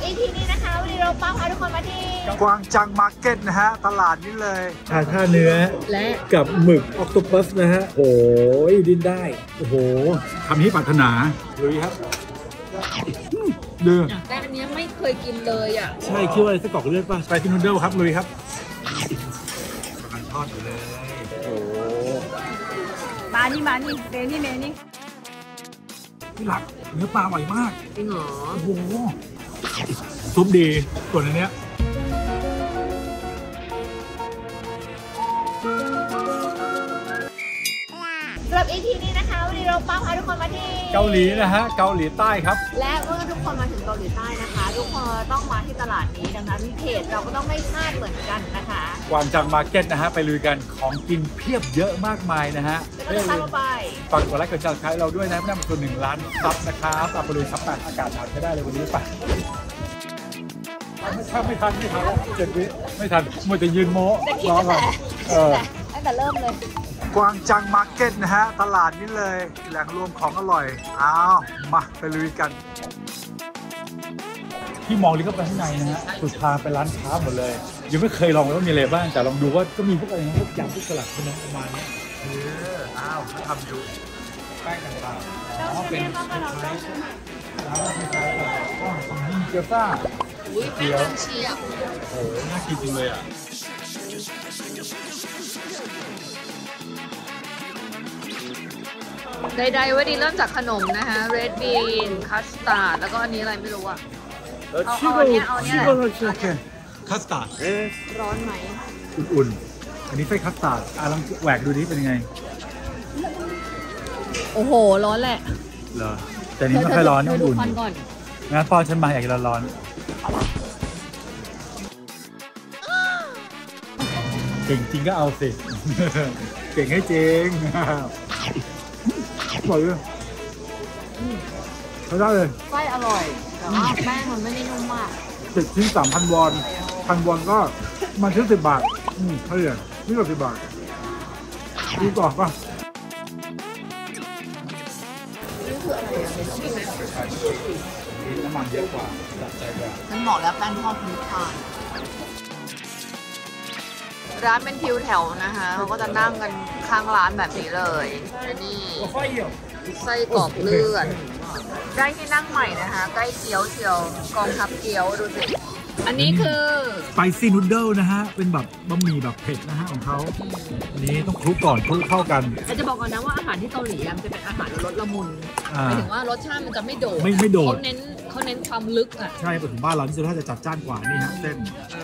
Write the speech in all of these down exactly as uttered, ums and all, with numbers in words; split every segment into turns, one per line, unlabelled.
อี พี นี้นะคะวันนี้เราป้าพาทุกคนมาที่
กวางจังมาร์เก็ตนะฮะตลาดนี้เลยชาท่าเนื้อและกับหมึกออคโตปัสนะฮะโอ้ยดิ้นได้โอ้โหทำให้ปรารถนาลุยครับเดือด
แต่อันนี้ไม่เคยกินเลยอ่ะ
ใช่คิดว่าอะไรไส้กรอกเลือดป่ะสไปซี่นูเดิลครับลุยครับกำลังทอดอยู่เลยโอ้
มานี่มานี่เมนี่เมนี่
พี่หลักเนื้อปลาอร่อยมาก
จริงเหรอ
โอ้โหซุปดีส่วนอันเนี้ย
สำหรับ อี พี นี้นะคะวันนี้เราป้าพาทุกคนมาที่
เกาหลีนะฮะเกาหลีใต้ครับ
และเมื่อทุกคนมาถึงเกาหลีใต้นะคะทุกคนต้องมาที่ตลาดนี้ดังนั้นเพจเราก็ต้องไม่พลาดเหมือนกันนะคะ
กวางจังมาร์เก็ตนะฮะไปลุยกันของกินเพียบเยอะมากมายนะฮะ
แล้วก็ตามไป
ฝากกดไลค์กดแชร์ให้เราด้วยนะไม่ได้มาตัวหนึ่งล้านซับนะครับตามไปเลยซับแปดอากาศหนาวใช้ได้เลยวันนี้ป่ะไม่ทันไม่ทันไม่ทันเจ็ดวิไม่ทันมัวจะยืนโม้
ร้องก่อนเออตั้งแต่เริ่มเลย
กวางจังมาร์เก็ตนะฮะตลาดนี้เลยแหล่งรวมของอร่อยอ้าวมาไปลุยกันที่มองลิเข้าไปข้างในนะฮะสุดทางเป็นร้านค้าหมดเลยยังไม่เคยลองเลยว่ามีอะไรบ้างแต่ลองดูว่าก็มีพวกอะไรนะพวกยำพวกสลัดพวกนั้นประมาณนี้เอออ้าวทำอยู่แป้งต่างๆอ๋อเป็นร้านที่ใช้ก็ของนี่เกี๊ยวซ่า
เกี๊ยวเชียบ
โอ้โหน่ากินจริงเลยอ่ะ
ใดๆวันนี้เริ่มจากขนมนะคะเรดบีนคัสตาร์ดแล้วก็อันนี้อะไรไม่รู้อ่ะเอาเอาเนี้ยเอาเนี้ยโอเค
คัสตาร์ด
ร้อนไหม
อุ่นๆอันนี้ไส้คัสตาร์ดอ่ะลองแหวกดูดิเป็นยังไง
โอ้โหร้อนแหละ
เหรอแต่นี้ไม่ค่อยร้อนนี่อุ่นงั้นตอนฉันมาอยากกินร้อนเก่งจริงก็เอาสิเก่งให้จริงอร่อยเลยใช้ได้เลย
ไส้อร่อยแต่ว่าแป้งมันไม่ได้นุ่มมาก
สิบชิ้นสามพันวอนพันวอนก็มันชิ้นสิบบาทอืมเท่าไหร่นี่ก็สิบบาทดีกว่าป่ะ
นี่คืออะไรอ่ะเป็นชิ้นไหม
น้ำมันเยอะกว่าจัดใจกว่า
ฉันบอกแล้วแป้งทอดคุ้มค่าร้านเป็นทิวแถวนะคะเขาก็จะนั่งกันข้างร้านแบบนี้เลยนี่ไส้กรอกเลือดได้ที่นั่งใหม่นะคะใกล้เกี๊ยวเชียวกองทัพเกี๊ยวดูสิอันนี้คือ
สไปซี่นูเดิลนะฮะเป็นแบบบะหมี่แบบเผ็ดนะฮะของเขาอันนี้ต้องคลุกก่อนคลุกเข้ากัน
จะบอกก่อนนะว่าอาหารที่เกาหลีมันจะเป็นอาหารรสละมุนหมายถึงว่ารสชาติมันจะไม่โดด
ไม่ไม่โดด
เขาเน้นเขาเน้นความลึกอ่ะ
ใช่ถึงบ้านเราที่สุดถ้าจะจัดจ้านกว่านี่ฮะเส้น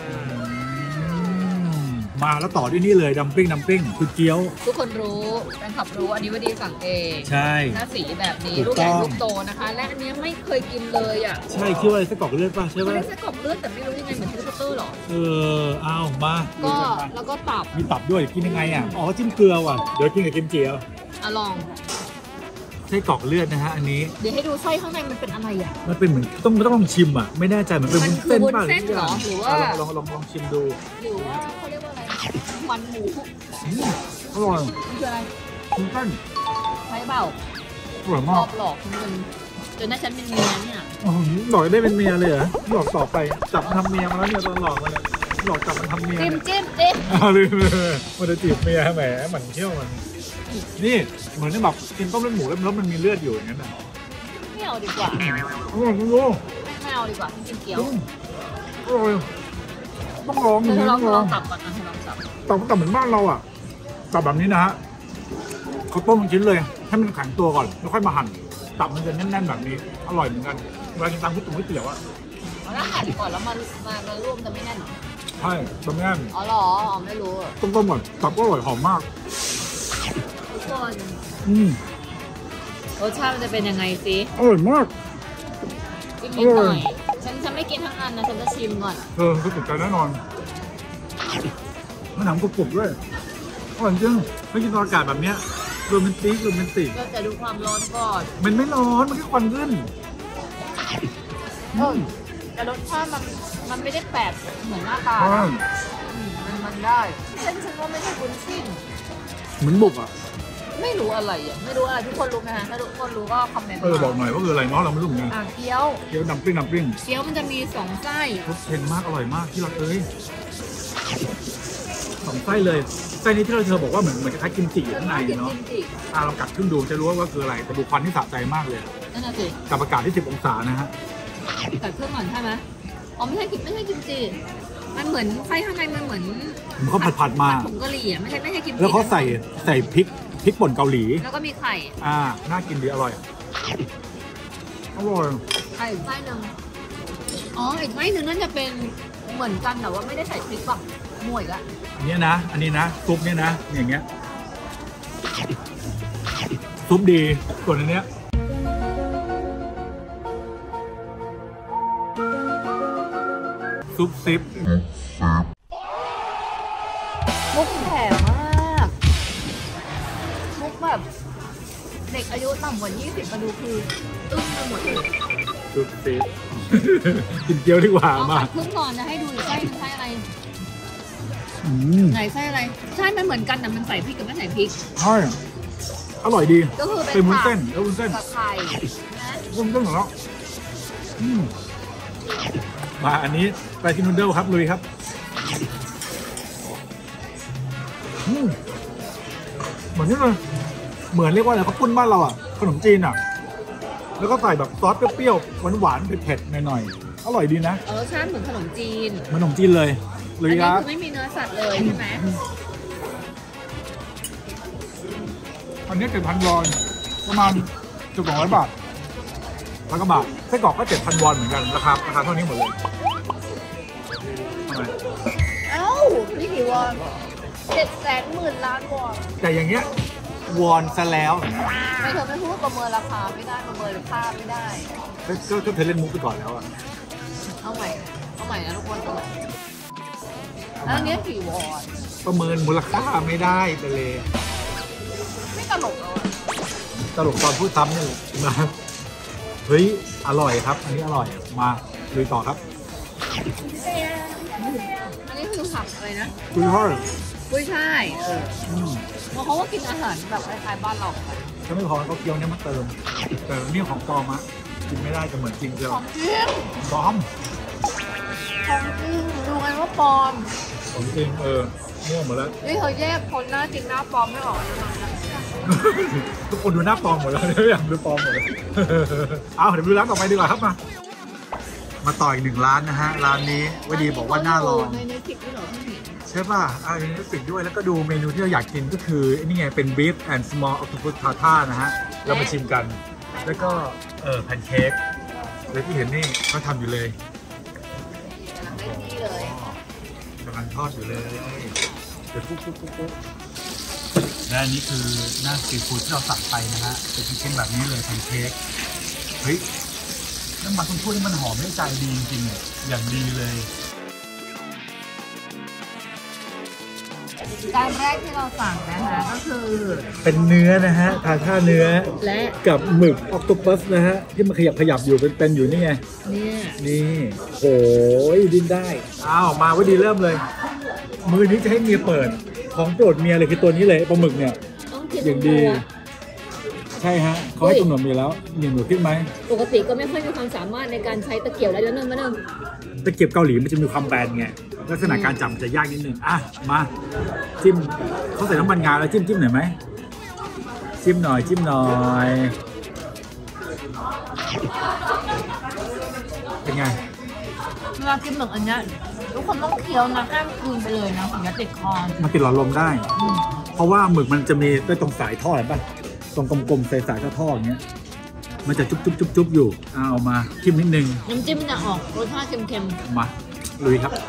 มาแล้วต่อด้วยนี่เลยดัมปิ้งดัมปิ้งคือเกี๊ยว
ทุกคนรู้แฟนคลับรู้อันนี้ว่าดีสั่งเอง
ใช่
หน้าสีแบบนี้ลูกใหญ่ลูกโตนะคะและอันนี้ไม่เคยกินเลยอ่ะ
ใช่คิดว่าอะไรไส้กรอกเลือดป่ะใช่ไหม
ไส้กรอกเลือดแต่ไม่รู้ยังไงเหมือนเทสเตอร์หรอ
เออเอามา
ก็แล้วก็ตับ
มีตับด้วยกินยังไงอ่ะอ๋อจิ้มเกลือว่ะเดี๋ยวกินกับกิมจิอ่ะ
อ่ะลอง
ไส้กรอกเลือดนะฮะอันนี้
เดี๋ยวให้ดูไส้ข้างในมันเป็นอะไรอ่ะ
มันเป็นเหมือนต้องต้องลองชิมอ่ะไม่แน่ใจมันเป็นวุ้นเส้นป่ะ
หรือว่า
ลองลองลองชิมดู
หรือว่าเขาเรียกว่าอะไรมันหมู
อร่อย
นี่คืออะไร
วุ้นเส้น
ใช่เปล่า
อร่อยมาก
หลอกคุณจนน่าฉันเป็นเมียเนี่ย
หลอกได้เป็นเมียเลยเหรอหลอกต่อไปจับทำเมียมาแล้วเนี่ยตอนหลอกมาเนี่ยหลอกจับมันทำเมีย
จิ้มจิ้มจิ้ม
อ้าวลืมเลยมันจะจีบเมียแหมเหมือนเที่ยวมันนี่เหมือนที่แบบกินต้มเลือดหมูแล้วมันมีเลือดอยู่อย่างนั้นน่ะ
ไม่เอาดีกว่า
อร่อยจริงๆ
ไม่เอาดีกว่ากินเกี๊ยว
อร่อยต้องลอง
เธอลองลองตับก่อนนะเธอลองตับ
ตับตับเหมือนบ้านเราอ่ะตับแบบนี้นะฮะเขาต้มเป็นชิ้นเลยให้มันแข็งตัวก่อนแล้วค่อยมาหั่นตับมันจะแน่นๆแบบนี้อร่อยเหมือนกันเวลากินตามก๋วยเตี๋ยวอ่ะ
แล้วหั่นก่อนแล้วมามามาร่วมจะไม่แน่นหรอ
ใช่จะไม่แน่น
อ๋อหรอไม่รู้
ต้มต้มก่อนตับก็อร่อยหอมมาก
ทุกคน
อืม
รสชาติมันจะเป็นยังไงสิ
อร่อยมาก
กินนิดหน่อยฉันฉันไม่กินทั้งอันนะฉันจะชิมก่อน
เออคือติดใจแน่นอนมันหนังกรุบๆด้วยอร่อยจริงไม่กินตอนอากาศแบบเนี้ยโรแมนติกโรแมนติก
ก็จะดูความร้อนก่อน
มันไม่ร้อนมันแค่ควันขึ้น
แต่รสชาติมันมันไม่ได้แปลกเหมือนหน้าตามันมันได้ฉันฉันว่าไม่ใช่วุ้นเส้น
เหมือนบุกอ่ะ
ไม่รู้อะไรอ่ะไม่รู้อะไรทุกคนรู้ไหมคะถ้าทุกคนรู้ก็คอมเมนต์
เออบอกหน่อยว่าคืออะไรเนาะเราไม่รู้เหมือนกัน
อ่ะเกี๊ยว
เกี๊ยวดัมปลิ้งดัมปลิ้ง
เกี๊ยวมันจะมีสองไส้
รสเค็มมากอร่อยมากที่รักเอ้ยสองไส้เลยไส้นี้ที่เราเธอบอกว่าเหมือนเหมือนคล้ายกิมจิอยู่ข้างในเนาะอ่ะเรากัดขึ้นดูจะรู้ว่าคืออะไรแต่ดูควันที่สะใจมากเลย
นั่นน่ะสิ
กับอากาศที่สิบองศานะฮะ
กัดเครื่องก่อนใช่ไหมอ๋อไม่ใช่กิมไม่ใช่กิมจิมันเหมือนไส้ข้างในมันเหมือน
ผมเขาผัดผัดๆมา
ผงกะหรี่อ่ะไม่ใช่ไม่ใช่กิมจิ
แล้วเขาใส่ใส่พริกพริกป่นเกาหลี
แล้วก็มีไข่
อ่าน่ากินดีอร่อยอร่อย
ไข่อีกไส้หนึ่งอ๋ออีกไส้หนึ่งนั่นจะเป็นเหมือนกันแต่ว่าไม่ได้ใส่พริกแบบหม่วยละ
อันนี้นะอันนี้นะซุปเนี่ยนะอย่างเงี้ยซุปดีส่วนอันเนี้ยซุปซิป
มุกแผ่มากมุกแบบเด็กอายุต่ำกว่ายี่สิบมาดูคืออึ้งไปหมดเลย
ซุปซิป กินเกี๊ยวดีกว่า
เอา
มา
ผัดครึ่งก่อนจะให้ดูอีกไส้หนึงไส้อะไร
อืม
ไหนไส้อะไรใช่มันเหมือนกันแต่มันใส่พริกกับไม่ใส่พริก
ใช่อร่อยดี
ก็คือเป็น
เป็นวุ้น
ผัก
เส้นแล้ววุ้นเส้น
กับไข่นะ
วุ้นเส้นของเราอืมมาอันนี้ไปที่นูเดิลครับลุยครับอืมเหมือนนี่เลยเหมือนเรียกว่าอะไรข้าวปุ้นบ้านเราอ่ะขนมจีนอ่ะ แล้วก็ใส่แบบซอสเปรี้ยวๆหวานๆเผ็ดๆหน่อยๆอร่อยดีนะ
เออรสชาติเหมือนขนมจีน
เหมือนขนมจีนเลยลุ
อั
ย
น
ค
นี้
รับ
คือไม่มีเนื้อสัตว์เลยใช่ไหม
อันนี้เจ็ดพันวอนประมาณเกือบสองร้อยบาทร้อยกว่าบาทไส้กรอกก็เจ็ดพันวอนเหมือนกันราคาราคาเท่านี้หมดเลยทำไม
เอ้านี่กี่วอนเจ็ดแสนหมื่นล้านวอน
แต่อย่างเงี้ย วอนซะแล้ว
ไม่เธอไม่พูดประเมินราคาไม่ได้ประเมินค่าไม่ได้
ก็ก็ก็เธอเล่นมุกไปก่อนแล้วอะ
เอาใหม่เอาใหม่นะทุกคนเอาใหม่แล้วอันนี้กี่วอน
ประเมินมูลค่าไม่ได้ไปเลย
ไม่ตลกเลย
ตลกตอนพูดซ้ำนี่แหละนะเฮ้ยอร่อยครับ อันนี้อร่อยมาลุยต่อครับ
อันนี้คือผักอะไรนะ
คุยทอด
กุ้ยช่ายเออ
อืม
เพราะเขาก็กินอาหารแบบคล้ายๆบ้านเราเหมือนกัน
ถ้าไม่พอเขาเคี้ยวเนี่ยมาเติม แต่นี่ของปลอมอะกินไม่ได้จะเหมือนจริงเดียว
ของจริง
ปลอม
ของจริงดูไงว่าปลอม
ของจริงเออม่วงหมดแล้ว
นี่เธอแยกคนหน้าจริงหน้าปลอมไม่ออกเลยนะ
ทุกคนดูหน้าปลอมหมดแล้วอยากดูปลอมหมดเลยเอาเดี๋ยวไปดูร้านต่อไปดีกว่าครับมา มาต่ออีกหนึ่งร้านนะฮะ ร้านนี้วดีบอกว่าน่าลอง
ในเน็ตฟลิกด้วยเหรอพี่หมิง
ใช่ป่ะอ่ามีน้ำปิดด้วยแล้วก็ดูเมนูที่เราอยากกินก็คือไอ้นี่ไงเป็น beef and small octopus tartar นะฮะ เรามาชิมกัน แล้วก็เออแพนเค้กแล้วที่เห็นนี่เขาทำอยู่เลย
กำลังเล่นที่เลย
กำลังทอดอยู่เลยเดี๋ยวปุ๊บปุ๊บปุ๊บปุ๊บและอันนี้คือหน้าซีฟู้ดที่เราสั่งไปนะฮะเป็นชิ้นๆแบบนี้เลยแพนเค้กเฮ้ยน้ำมันคุณพูดนี่มันหอมได้ใจดีจริงๆอย่างดีเลย
จานแรกที่เราสั่งนะคะก็คือ
เป็นเนื้อนะฮะทาท่าเนื้อ
และ
กับหมึกออคโตปัสนะฮะที่มันขยับขยับอยู่เป็นๆอยู่นี่ไง
เนี่ย
นี่โอ้ยดิ้นได้อ้าวมาว่าดีเริ่มเลย มือนี้จะให้เมียเปิดของโปรดเมียเลยคือตัวนี้เลยปลาหมึกเนี่ย
ต้องกิน
อย่างดี ใช่ฮะเขาให้กำหนดมีแล้วมีหนูคิดไหม
ปกติก็ไม่ค่อยมีความสามารถในการใช้ตะเกียบอะไรแล้วนั่นมานั่ง
ตะเกียบเกาหลีมันจะมีความแบนไงลักษณะการจับมันจะยากนิดนึงอ่ะมาจิ้มเขาใส่น้ำมันงาแล้วจิ้มจิ้มหน่อยไหมจิ้มหน่อยจิ้มหน่อยเป็นไง
เวลากินหมึกอันเนี้ยทุกคนต้องเคี้ยวนะห้ามกลืนไปเลยนะถึงจะติดคอ
มันติดหลอดลมได้ เพราะว่าหมึกมันจะมีด้วยตรงสายท่อเห็นป่ะตรงกลมๆสายสายท่อๆอย่างเงี้ยมันจะจุ๊บจุ๊บจุ๊บจุ๊บอยู่เอามาจิ้มนิดนึง
น้ำจิ้มมันจะออกรสชาติเค็ม
มาลุยครับ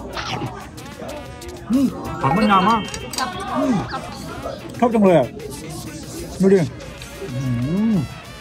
อืมหอมมะนาวมาก
ๆกับ
อืม
กับ
ชอบจังเลยอ่ะดูดิอืม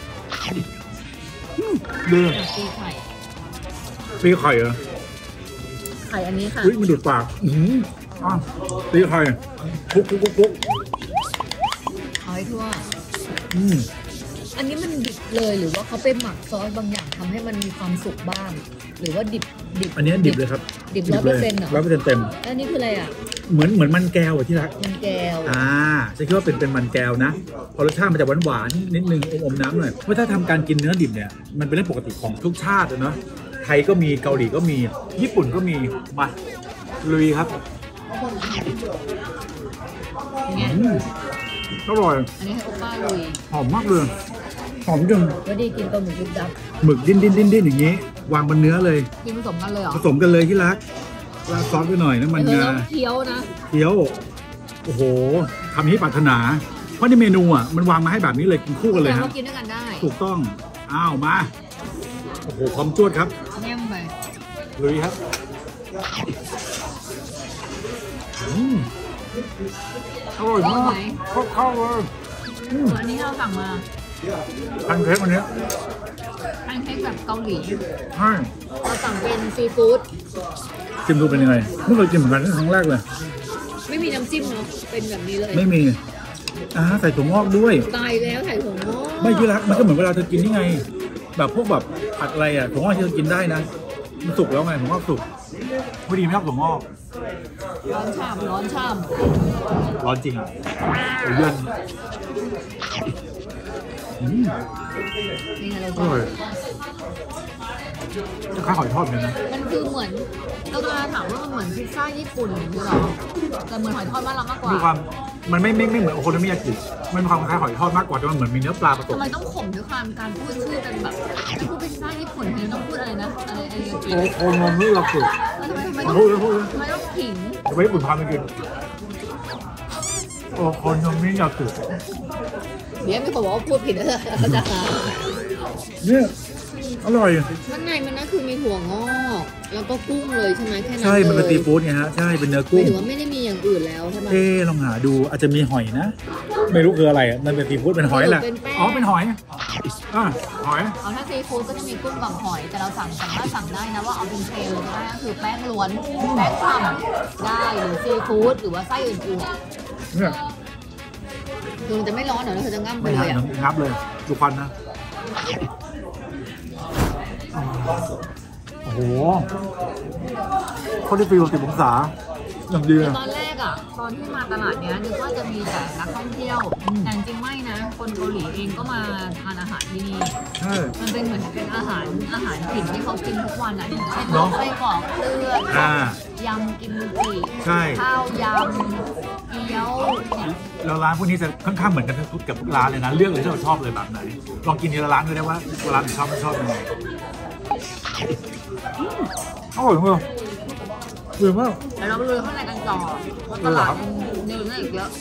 อืมดี
ตีไข่
ตีไข่เหรอ
ไข่อันนี้ค่ะ
อุ้ยมันดูดปากอืมอ่ะตีไข่คลุกคลุกคลุกคลุก
เอาให้ทั่ว
อืม
อันนี้มันดิบเลยหรือว่าเขาไปหมักซอสบางอย่างทำให้มันมีความสุกบ้างหรือว่าดิบดิบ
อันนี้ดิบเลยครับ
ดิบร้อยเปอร์เซ็นต์เหรอ
ร้อยเปอร์เซ็นต์เต็ม
อันนี้คืออะไรอ่ะ
เหมือนเหมือนมันแก้วที่รัก
มันแก้ว
อ่าจะคิดว่าเป็นเป็นมันแก้วนะพอรสชาติมันจะหวานหวานนิดนึงอมอมน้ำหน่อยเพราะถ้าทำการกินเนื้อดิบเนี่ยมันเป็นเรื่องปกติของทุกชาติเนาะไทยก็มีเกาหลีก็มีญี่ปุ่นก็มีมาลุยครับอร่อย
อันนี้ให้โอป้าลุย
หอมมากเลยหอมจัง
ก็ดีกินปลาหมึกยุบยับ
หมึกดิ้นดิ้นดิ้นดิ้นอย่างนี้วางบนเนื้อเลย
กินผสมกันเลยเหรอ
ผสมกันเลยที่รักราดซอสไปหน่อยน้ำมันงา
เคี้ยวนะ
เคี้ยวโอ้โหทำให้ปรารถนาเพราะในเมนูอ่ะมันวางมาให้แบบนี้เลยกินคู่กันเลยฮะ
กินด้วยกันได้
ถูกต้องอ้าวมาโอ้โหความจวดครับ
เยี่ยมไป
ลุยครับอร่อยมากเข้าๆเลย
อันนี้เราสั่งมา
แพนเค้กอันนี้
แพนเค้กแบบเกาหลี
ใช่
เราสั่งเป็นซีฟู้ด
ชิมดูเป็นยังไงไม่เคยกินเหมือนกันครั้งแรกเลย
ไม่มีน้ำจิ้มเนาะเป็นแบบนี้เลย
ไม่มีอ่าใส่ถั่วงอกด้วย
ตายแล้วใส่ถั่วงอก
ไม่ที่รักมันก็เหมือนเวลาเธอกินนี่ไงแบบพวกแบบผัดอะไรอ่ะถั่วงอกที่เธอกินได้นะมันสุกแล้วไงถั่วงอกสุกไม่ดีไม่ชอบถั่วงอก
ร้อนช่ำร้อนช่
ำร้อนจริงเลื่อน
นี่ไงเรา
จะข้าวหอยทอดเลยนะ
มันคือเหมือนเราจะถามว่ามันเหมือนพิซซ่าญี่ปุ่นหรือเปล่าแต่เหมือนหอยทอดบ้านเรามากกว่า
มีความมันไม่ไม่ไม่เหมือนโอโคโนมิยากิมันมีความคล้ายหอยทอดมากกว่าแต่มันเหมือนมีเนื้อปลาผสม
ทำไมต้องข่มด้วยความการพูดชื่อเป็นแบบที่พูดพิซซ่าญี่ปุ่นเธอต้องพูดอะไรนะอะไรอะไร
โอโคโนมิยากิ
ทำไมทำไมต้องพูดทำไมต้องผิง
ไปญี่ปุ่นทำไม่กินโอโคโนมิยากิ
เดี๋ยวมีคนบอกว่าพูดผิดแล้วจะหา
เนี่ยอร่อย
ข้างในมันนั่นคือมีถั่วงอกแล้วก็กุ้งเลยใช่ไหมแค่นั้น
ใช่มันเป็นซีฟู้ดไงฮะใช่เป็นเนื้อกุ้ง
หรือว่าไม่ได้มีอย่างอื่นแล้วใช่ไหม
เอ๊ลองหาดูอาจจะมีหอยนะไม่รู้คืออะไรอ่ะมันเป็นซีฟู้ดเป็นหอยแหละอ๋อเป็นหอยอ่ะหอย
เอาถ้าซีฟู้ดก็จะมีกุ้งกับหอยแต่เราสั่งสามารถสั่งได้นะว่าเอาเป็นเทลได้ก็คือแป้งล้วนแป้งฉ่ำได้หรือซีฟู้ดหรือว่าไส้อื่นๆเนี่ยคือมันจะไม่ร้อนเหรอเธอจะงับไปเลยอ่ะ
งับเลยดูควันนะโอ้โหเขาได้ฟิลสิบองศาอย่างดี
ตอนแรกอ่ะตอนที่มาตลาดเนี้ยนึกว่าจะมีแต่นักท่องเที่ยวแต่จริงไม่นะคนเกาหลีเองก็มาทานอาหารที่นี่มันเป็นเหมือนเป็นอาหารอาหารถิ่นที่เขากินทุกวันอ่ะเช่นไส้กรอกเลือดยำกิมจิข้าวยำเกี๊ยวเนี่ย
แล้วร้านพวกนี้จะค่อนข้างเหมือนกันทุกกับทุกร้านเลยนะเลือกเลยที่เราชอบเลยแบบไหนลองกินทีละร้านดูได้ว่าร้านชอบไม่ชอบยังไงอร่อยมากดีมาก
เดี๋ยวเราไปลุยข้างในกันต่อตลาดนึงน่าอีกเยอะ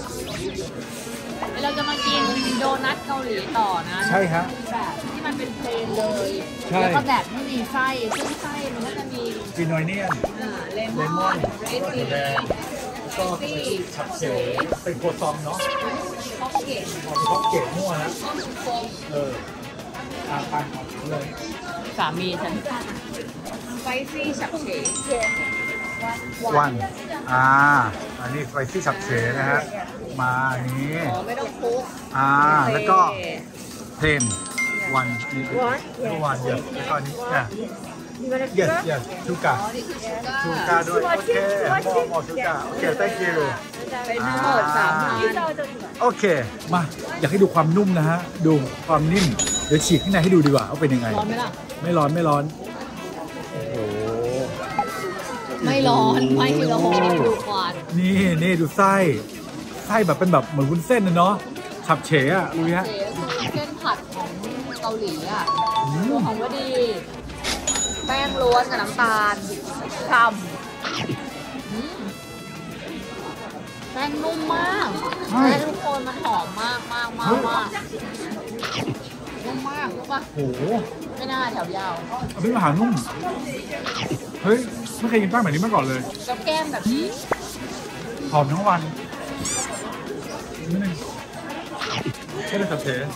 เราจะมากินโดนัทเกาหลีต่อนะ
ใช่ครับ
แบบที่มันเป็นเพลนเลยแล้วก็แบบไม่มีไส้ซึ่งไส้มันก็จะมี
ฟินอยเนียน
เลมอนเรดบี
ก็ชับเฉยเป็นโคซองเนาะ
พ็อกเก็ต
พ็อกเก็ตมั่วนะเออตามไปเลย
สามีฉันสไปซี่ฉับเฉย
วันอ่าอันนี้สไปซี่ฉับเฉยนะฮะมาอันนี้
อ๋อไม่ต้องคลุก
อ่าแล้วก็เพลนวันนี่คือวันเดียวแล้วก็อันนี้อ่ะ yes yes ชูกาชูกาด้วยโอเคมอมอชูกาโอเค thank you
เป็นทั้งหมดสามพัน
โอเคมาอยากให้ดูความนุ่มนะฮะดูความนิ่มเดี๋ยวฉีกข้างในให้ดูดีกว่าว่าเป็นยังไง
ร้อนไหมล่ะ
ไม่ร้อนไม่ร้อน
โอ้โหไม่ร้อนไม่ร้อนดูควัน
นี่นี่ดูไส้ไส้แบบเป็นแบบเหมือนวุ้นเส้นนะเนาะฉับเฉยอ่ะรู้ไหมฮะ
เส้นผัดของเกาหลีอ่ะตัวของว่าดีแป้งล้วนกับน้ำตาลฉ่ำแป้งนุ่มมากและทุกคนมันหอมมากมากมากมากนุ่มมากรู้ปะ
โอ้โห
ไม่น่าแถวยาว
เป็นอาหารนุ่มเฮ้ยไม่เคยกินแป้งแบบนี้มาก่อนเลย
กับแก้มแบบนี้
หอมทั้งวันนี่นึงแค่ได้สับเฉย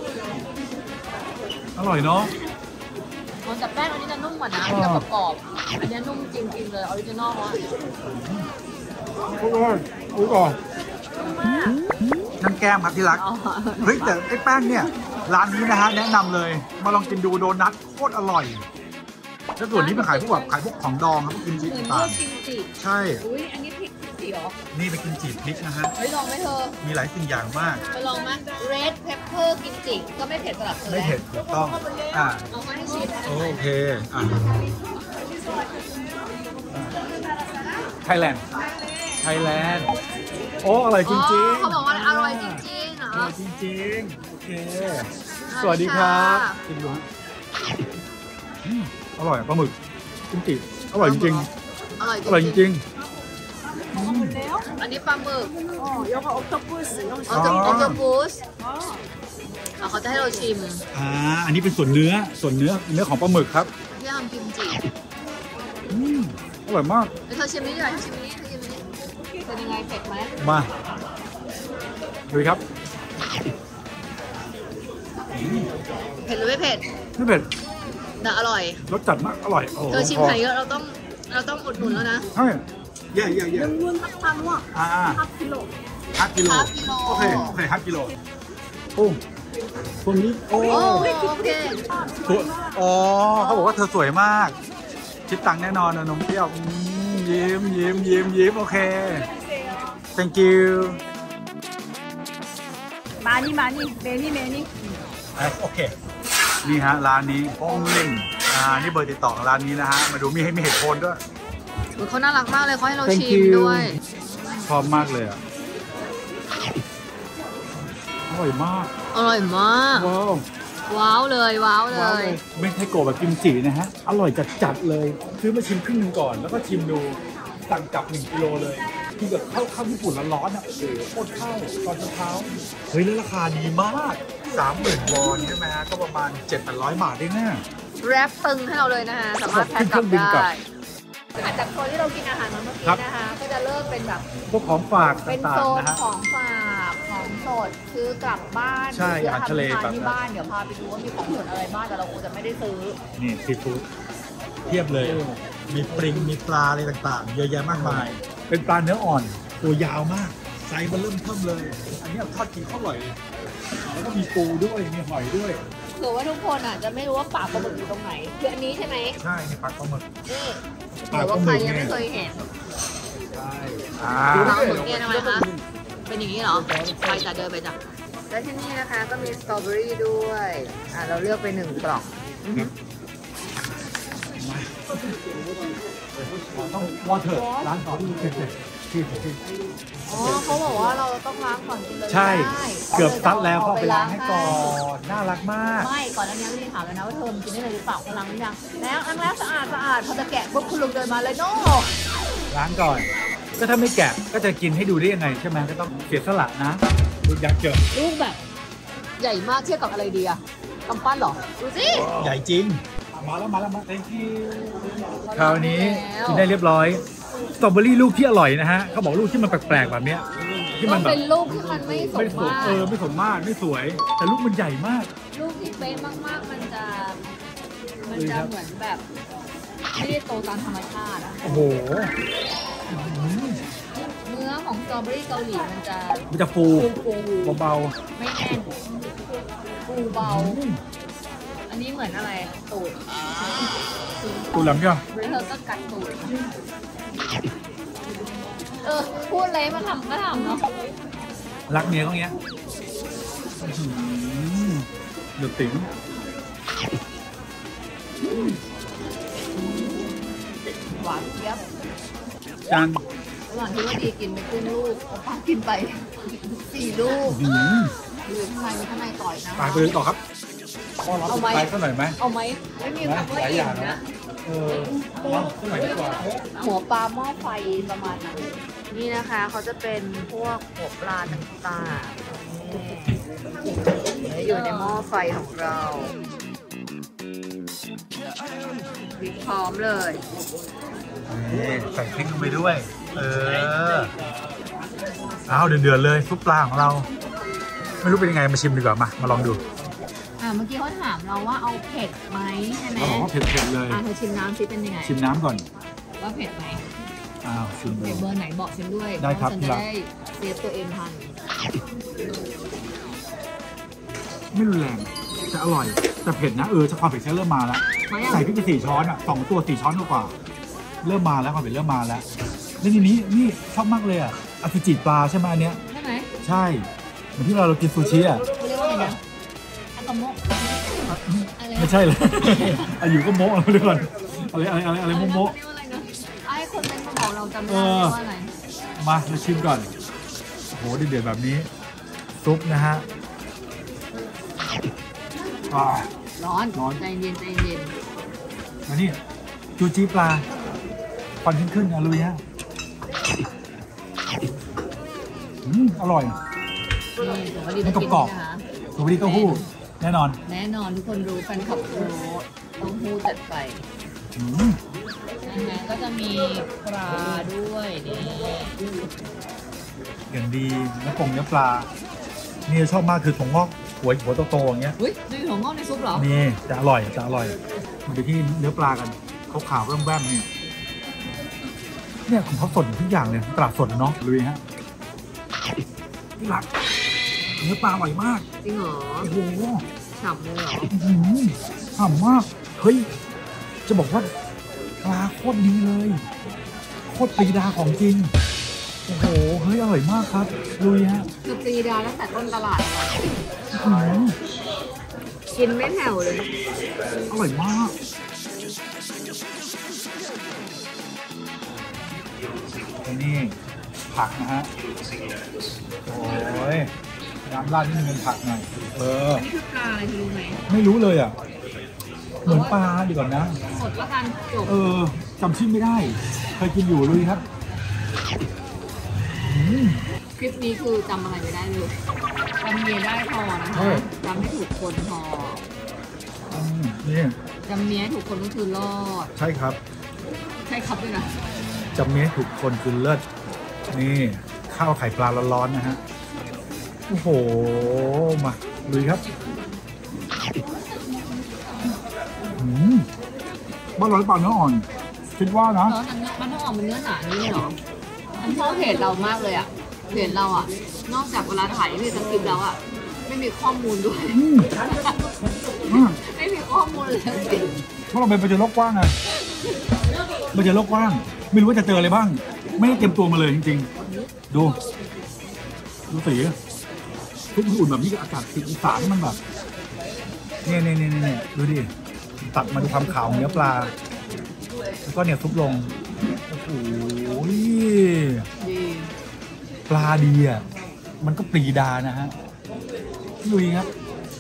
อร่อยเนาะ
แต่แป้งอันนี้จะนุ่มกว่านะจะประกอบอันนี้นุ่มจริงๆเลยออริจินอลวะ
โอ้ยโอ้ยก่อนนั่นแก้มครับที่รักเฮ้ยแต่ไอ้แป้งเนี่ยร้านนี้นะฮะแนะนำเลยมาลองกินดูโดนัทโคตรอร่อยแล้วส่วนนี้เป็นขายพวกแบบขายพวกของดองครับพวกกิมจิ
เหมือน
ต่าง
กิมจิ
ๆใช่
อุ้ยอันนี้พริกกิมจิเหรอ
นี่เป็นกิมจิพริกนะฮะ
เฮ้ยลองไหมเธอ
มีหลายสิ่งอย่างมาก
ไปลองไหม red pepper กิมจิก็ไม่เผ็ดสำหรับเธอ
ไม่เผ็ดถูกต้องอ่า
เอามาให้ชิม
โอเคอ่ะไทยแลนด์ไทยแลนด์โอ้อร่อยจริง
อ๋อ
ๆ
เขาบอกว่าอร่อยจริงๆเหรอ
อร่อยจริงๆโอเคสวัสดีครับกินดูฮะอืมอร่อยปลาหมึกกิมจิอร่อยจริง
อร่อย
ๆอร่อยจริง
อันนี้ปลาหมึก
어, 여가 옥토퍼스.
ออโตออโตปูสเขาจะให้เราชิม
ๆอ่าอันนี้เป็นส่วนเนื้อส่วนเนื้อเนื้อของปลาหมึกครับ
ที่ทำกิมจิ
อืมอร่อยมาก
เดี๋ยวเธอชิมนี้หน่อยเธอชิมนี้เธอชิมนี้เป็นยังไงเผ็ดไหม
มาดูครับ
เผ็ดหรือไม่เผ็ด
ไม่เผ็ด
แต่อร่อย
รสจัดมากอร่อยโอ้โห
เธอชิมไข่เยอะเราต้องเราต้องอุดหนุนแล้วนะ
ใช่เย่เย่เย่
능문 합판와
อ่า
합 킬로.
ห้ากิโล
ห้ากิโล
โอเคโอเคห้ากิโลโอ้ตรงนี้โอ้
โอ้โอเค
สวยอ๋อเขาบอกว่าเธอสวยมากคิดตังค์แน่นอนนะนมเปรี้ยวอืมยิ้มยิ้มยิ้มยิ้มโอเค thank you
많이 많이 매니 매니.
โอเคนี่ฮะร้านนี้โป้งเล่งอ่านี่เบอร์ติดต่อของร้านนี้นะฮะมาดูมีให้มีเหตุผลด้วย
เขาน่ารักมากเลยเขาให้เรา
Thank
ชิม
you
ด้วย
ชอบมากเลยอ่ะอร่อยมาก
อร่อยมาก
ว้าว
ว้าวเลยว้าวเล
ว้าวย เลยเมนไทโกะแบบกิมจินะฮะอร่อยจัดๆเลยซื้อมาชิมครึ่งหนึงก่อนแล้วก็ชิมดูสั่งกลับหนึ่งกิโลเลยกินกับข้าวข้าวญี่ปุ่นร้อนๆอ่ะโอ้โหโคตรเข้าตอนเช้าเฮ้ยแล้วราคาดีมากสามหมื่นวอนใช่ไหมฮะก็ประมาณเจ็ดแปดร้อยบาทได้แน่
แรปตึงให้เราเลยนะคะสามารถแพ็คกลับได้อาจากโซนที่เรากินอาหารมาเมื่อกี้นะคะก็จะเริ่มเป็นแบบ
พวกของฝาก
เป็น
ต่า
โซ
งๆ
น
นะฮะ
ของฝากของสดซื้อกลับบ้าน
ใช่
ซื้
อาหารทะเล
ทำทานที่
แบบนั้น
บ้านเดี๋ยวพาไปดูว่ามีของสดอะไรบ้างแต่เราคงจะไม่ได้ซื้อ
นี่ซีฟู้ดเทียบเลย มีปริง มีปลาอะไรต่างๆ เยอะแยะมากมาย เป็นปลาเนื้ออ่อน ตัวยาวมาก ไซส์มันเริ่มเพิ่มเลย อันนี้ทอดกินข้าวอร่อยเลยแล้วก็มีปูด้วย มีหอยด้วย
เผื่อว่าทุกคนอ่ะจะไม่รู้ว่าปากปลาหมึกอยู่ตรงไหนคืออันนี้ใช่ไหม
ใช่ มีปลาปลาหมึก
นี่
ปลา
แต่
ปลา
ว่า
หมึ
ใคร
ก
ยัง
เนี่
ไม่
ย
เคยเห็น
ใช่อ่า
ปลาหมึกเนี่ยทำไมคะเป็นอย่างนี้เหรอไปจ้ะเดินไปจ้ะแล้วที่นี่นะคะก็มีสตรอเบอรี่ด้วยอ่ะเราเลือกไปหนึ่งกล่อง
ต้องวอเตอร์ร้านของที่เด็ดที่ที่
อ๋อเขาบอกว่าเราต้องล้างก่อนกินเลย
ใช่
ได้
เกือบซัดแล้วเขา
อ
ไปล้างให้ก่อน น่ารักมาก
ไม่ก่อนอันนี้ไม่ได้ถามเลยนะว่าเธอกินได้เลยหรือเปล่าเขาล้างหรือยังแล้วล้างแล้วสะอาดสะอาดพอจะแกะปุ๊บคุณลุงเดินมาเลยโน่
ล้างก่อน ก็ถ้าไม่แกะก็จะกินให้ดูได้ยังไงใช่ไหมก็ต้องเสียสละนะดูยักษ์เจอ
ลูกแบบ ใหญ่มากเทียบกับอะไรดีอะกำปั้นเหรอดูสิ
ใหญ่จริง มาแล้วมาแล้วมา thank you คราวนี้กินได้เรียบร้อย สตรอเบอรี่ลูกที่อร่อยนะฮะเขาบอกลูกที่มันแปลกๆแบบเนี้ยที่
ต้
มั
อน ง
แบบ
เป็นลูกที่มันไม่ส
ไม่
ม
สวย
มา
เอก อไม่สมมาตรไม่สวย แต่ลูกมันใหญ่มาก
ลูกที่เป๊ะมากๆมันจะ มัน
เลยค
จะ
รับ
เหมือนแบบไม่ได้โตตามธรรมชาติอะ
โอ้โหอื้อหือ
เนื้อของสตรอเบอรี่เกาหลีมันจะ
มันจะฟู
ฟูฟู
เบา
ไม่แน่นฟูเบา
ๆอืม
อันนี้เหมือนอะไรตูด
ตูหลังจ้ะ
เธอก็กัดตูดเออพูดอะไรมาทำก็ทำเนาะ
รักเมียเขาเงี้ยอื้อหือเดือดติ๋ง
หวานเจี๊ยบ
จาน
ระหว่างที่ว่าดีกินไปครึ่งลูกโอป้ากินไปสี่ลูก
อื้อหือ
อยู่ข้างในมีข้างในต่อยนะ
ไปไปเลยต่อครับพ่อรับ
เอาไหม
ไปสักหน่อยไหม
เอาไหมไม่มีคำว่า
หลาย
อิ่
อย่าม ง
นะ
นะ เออเอาสักหน่อยดีกว่า
หัวปลาหม้อไฟประมาณนั้นนี่นะคะเขาจะเป็นพวกหัวปลาต่างๆนี่อยู่ในหม้อไฟของเราวิพร้อมเลย
นี่ใส่พริกลงไปด้วย เออเอาเดือดๆเลยซุปปลาของเรา ไม่รู้เป็นยังไงมาชิมดีกว่ามามาลองดู
อ่าเมื่อกี้เขาถามเราว่าเอาเผ็ดไหมใช่ไหม
เราบอกว่าเผ็ดๆเลย
อ่าเธอชิมน้ำซิเป็นยังไง
ชิมน้ำก่อน
ว่าเผ็ดไหม
อ้าวชิมดู
เผ็ดเบอร์ไหนบอกฉันด้วย
ได้ครับ
เพาะฉันจะได้เซฟตัวเองทัน
ไม่รุนแรงแต่อร่อยแต่เผ็ดนะเออจะความเผ็ดแค่เริ่มมาแล้วใส่พริกไปสี่ช้อนอ่ะสองตัวสี่ช้อนกว่าเริ่มมาแล้วความเผ็ดเริ่มมาแล้วแล้วทีนี้นี่ชอบมากเลยอ่ะอากิจิปลาใช่ไหมอันเนี้ย
ใช่ไหม
ใช่เหมือนที่เราเรากินซูชิอ่ะ
เขาเรียกว่าอะไรนะอากาโมะอะไร
ไม่ใช่เลย อายุก็โมะเอาเดี๋ยวก่อนอะไรอะไรอะไรอะไรโมะโมะ
เรียกว่าอะไรนะไอ้คนเป็นมาบอกเราจำไม่ได้เรียกว่าอะไร
มามาชิมก่อนโหเดือดๆแบบนี้ซุปนะฮะอ่า
ร้อน
ร้อน
ใจเย็นใจเย็น
มานี่จูจีปลาควันขึ้นขึ้นนะลุยฮะอืมอร่อย
นี่ถือว่าดี
มัน
กิน
กรอบ
นะคะ
ๆสวัสดีเต้าหู้แน่นอน
แน่นอนทุกคนรู้แฟนคลับรู้ต้องพูดจัดไป
อืม
นะฮะก็จะมีปลาด้วยนี่
อย่างดีเนื้อปงเนื้อปลานี่ชอบมากคือถั่วงอกหัวหัวโตๆอย่างเงี้ย
อุ้ยดูของงอกในซุปเหรอ
นี่จะอร่อยจะอร่อยมาดูที่เนื้อปลากันขาวๆแว่มๆเนี่ยเนี่ยของเขาสดทุกอย่างเลยตลาดสดเนาะลุยฮะที่หลักเนื้อปลาอร่อยมาก
จริงเหรอ
โอ้โห
ฉ่ำเลยเหรอ
อื้อหือฉ่ำมากเฮ้ยจะบอกว่าปลาโคตรดีเลยโคตรปีดาของจริงโอ้โหเฮ้ยอร่อยมากครับลุยฮะ
คือปรีดาตั้งแต่ต้นตลาดอะ
อื้อหือ
กินไม่แผ่วเลย
อร่อยมากนี่ผักนะฮะโอ้ยน้ำราดนี่มันผักหน่อยเออ
อันนี้คือปลาอะไรคุณรู้ไหม
ไม่รู้เลยอ่ะเหมือนปลาดีกว่านะ
สดละกันจบ
เออจำชื่อไม่ได้เคยกินอยู่ลุยครับอืม
คลิปนี้คือจำอะไรไม่ได้เลยจำเมียได้พอนะ
ใช่
คะจำไม่ถูกคนพอ
อืมนี่
จำเมียให้ถูกคนก็คือรอด
ใช่ครับ
ใช่ครับด้วยนะ
จำเมียถูกคนคือเลิศนี่ข้าวไข่ปลาร้อนๆนะฮะโอ้โหมาลุยครับอืมบ้านเราหรือเปล่าเนื้ออ่อนคิดว่านะ
แล้วมันมันต้องออกเป็นเนื้อหนานี่เลยเหรอฉันชอบเพจเรามากเลยอ่ะเพจเราอ่ะ นอกจากเวลาถ่ายมีสคริปต์แล้วอ่ะ ไม่มีข้อมูลด้วย
อืมอืม
ไม่มีข้อมูลเลยจริง
เพราะเราเป็นไปเจอโลกกว้างไงไปเจอโลกกว้าง ไม่รู้ว่าจะเจออะไรบ้าง ไม่ได้เตรียมตัวมาเลยจริงๆ ดู ดูสีทุกอุ่นแบบนี้กับอากาศติดอีสานมันแบบเนี่ยเนี่ยเนี่ยเนี่ยดูดิ ตัดมาดูความขาวของเนื้อปลา แล้วก็เนี่ยซุปลง โอ้โห
ดี
ปลาดีอ่ะ มันก็ปรีดานะฮะลุยครับ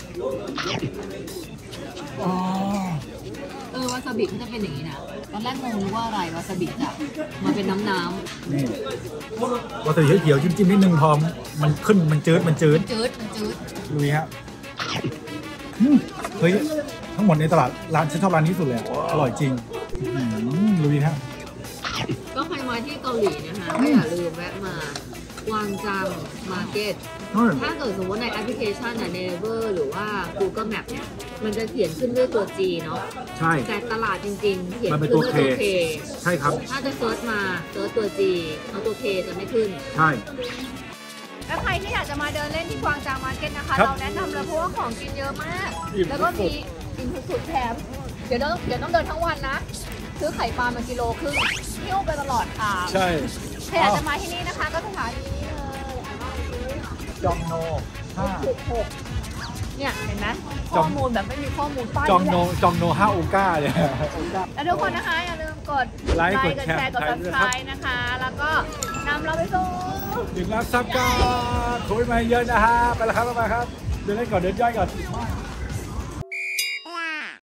อ๋อ
เออวาซาบิมันจะเป็นอย่างนี้นะตอนแรกงงนึกว่าอะไรวาซาบิอ่ะมันเป็นน้ำน้
นี่วาซาบิเขียวๆจิ้มๆนิดนึงพอมันขึ้นมันจืดมันจืด
ำจืดมันจืด
ลุยฮะอืมเฮ้ยทั้งหมดในตลาดร้านฉันชอบร้านนี้สุดเลยอะอร่อยจริงอืมลุยฮะ
ก็ใครมาที่เกาหลีนะคะก็อย่าลืมแวะมากวางจังมาร์เก็ต
เฮ้ย
ถ้าเกิดสมมติในแอปพลิเคชันน่ะ Naver หรือว่า Google Map เนี่ย มันจะเขียนขึ้นด้วยตัว G เนาะ
ใช่
แต่ตลาดจริงๆ เขียน
มันเป็น
ขึ้น
ตัว
ด้วยตัว
K
K
ใช่ครับ
ถ้าจะเซิร์ชมาเซิร์ชตัว G เอาตัว K จะไม่ขึ้น
ใช่
และใครที่อยากจะมาเดินเล่นที่กวางจางมาร์เก็ตนะคะ
ครับ
เราแนะนำเลยเพราะว่าของกินเยอะมาก
อิ่ม
แล้วก็
สุ
มี
ด
กินสุดๆแถม เดี๋ยวต้องเดี๋ยวต้องเดินทั้งวันนะ ซื้อไข่ปลามากิโลครึ่งหิ้วไปตลอดทาง
ใช่
ใครอยากจะมาที่นี่นะคะ ก็สถานีนี้เลย
จองโนห้า
ถูกหกเนี่ยเห็นไหม
จ
ข้
อ
อง มูลแบบไม่มีข้อมูลป้าย
จองโน
นี่แหละ
จองโนห้าโอก้าเนี่ย
แล้วทุกคนนะคะ อย่าลืมกด
ไลค์กด
กด
แชร์
แชร์กด
ถ่ายด้วยนะครับ
subscribe นะคะ แล้วก็นำเราไปสู่
ถึงรับซับก็คุยมาเยอะนะฮะ ไปแล้วครับไปแล้วครับ เดินเล่นก่อนเดินย่อยก่อน